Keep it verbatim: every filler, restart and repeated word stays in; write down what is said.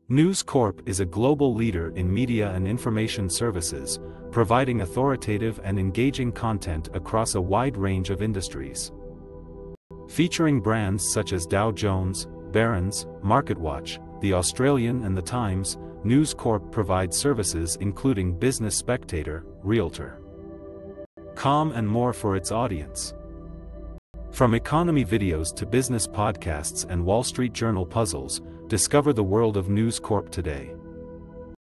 News Corp is a global leader in media and information services, providing authoritative and engaging content across a wide range of industries. Featuring brands such as Dow Jones, Barron's, MarketWatch, The Australian and The Times, News Corp provides services including Business Spectator, Realtor dot com and more for its audience. From economy videos to business podcasts and Wall Street Journal puzzles, discover the world of News Corp today.